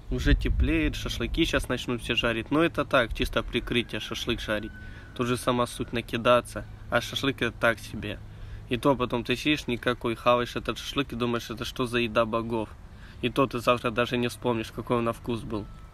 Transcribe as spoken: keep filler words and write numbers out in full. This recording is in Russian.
Уже теплеет, шашлыки сейчас начнут все жарить. Но это так, чисто прикрытие, шашлык жарить. Тут же сама суть накидаться. А шашлык это так себе. И то потом ты сидишь никакой, хаваешь этот шашлык и думаешь, это что за еда богов. И то ты завтра даже не вспомнишь, какой он на вкус был.